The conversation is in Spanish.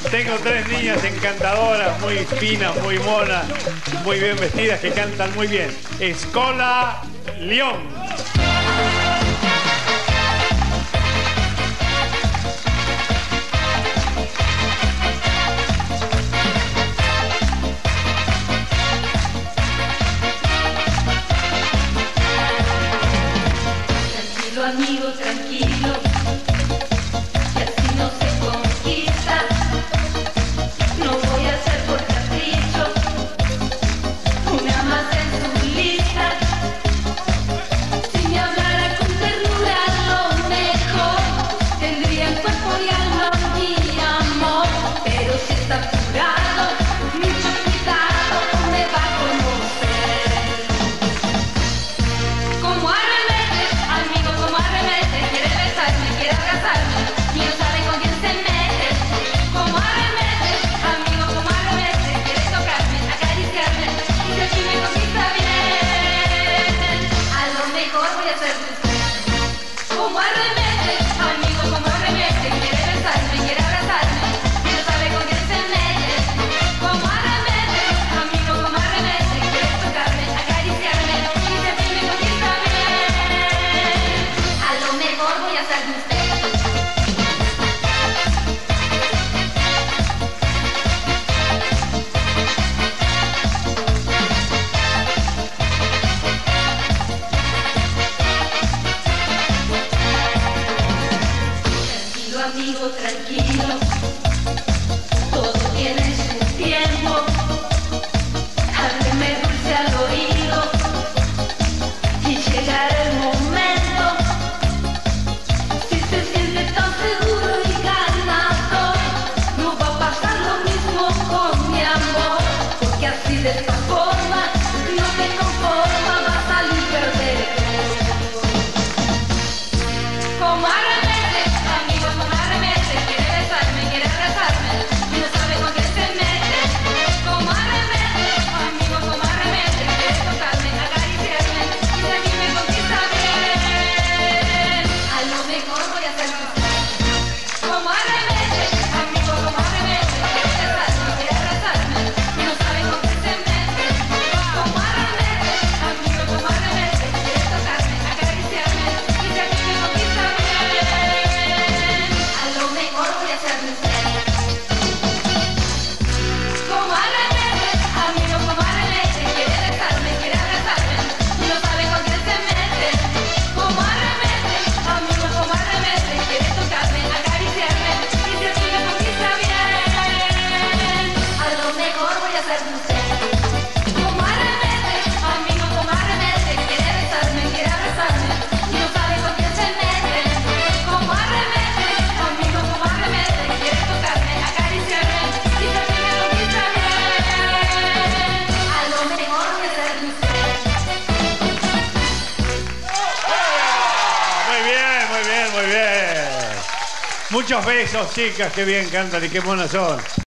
Tengo tres niñas encantadoras, muy finas, muy monas, muy bien vestidas, que cantan muy bien. Escola León. Tranquilo, amigo, tranquilo, que así no se conquista. No voy a hacer por capricho, tú me amas en tu lista. Si me hablara con ternura, lo mejor tendría en cuerpo y alma mi amor. Pero si está apurado, mucho cuidado, me va a conocer. Como arremete, amigo, como arremete, quiere besarme, quiere abrazarme, y no sabe con quién se mete. Como arremete, amigo, como arremete, quiere tocarme, acariciarme, y si así me conquista bien, a lo mejor voy a ser de usted. Como arremete, amigo, como arremete, quiere besarme, quiere abrazarme, y no sabe con quién se mete. Como arremete, amigo, como arremete, quiere tocarme, acariciarme, y si así me conquista bien, a lo mejor voy a ser de usted. Tranquilo, amigo, tranquilo, todo tiene su tiempo. Hábleme dulce al oído y llegará el momento. Si se siente tan seguro y ganador, no va a pasar lo mismo con mi amor, porque así de esta forma no me conforma, va a salir perdedor. Como arremete, amigo, como arremete, quiere besarme, quiere abrazarme, y no sabe con quién se mete. Como arremete, amigo, como arremete, quiere tocarme, acariciarme, y si aquí me conquista bien, a lo mejor voy a ser usted. Como arremete, amigo, como arremete, quiere besarme, quiere abrazarme, y no sabe con quién se mete. Como arremete, amigo, como arremete, quiere tocarme, acariciarme, y si aquí me conquista bien, a lo mejor voy a ser usted. Como arremete, amigo, como arremete, quiere besarme, quiere abrazarme, y no sabe con quién se mete. Como arremete, amigo, como arremete, quiere tocarme, acariciarme, y si así me conquista bien, a lo mejor voy a ser usted. Como arremete, amigo, como arremete, quiere besarme, quiere abrazarme, y no sabe con quién se mete. Como arremete, amigo, como arremete, quiere tocarme, acariciarme, y si así me conquista bien, a lo mejor voy a ser usted. Muy bien, muy bien, muy bien. Muchos besos, chicas, qué bien cantan y qué monas son.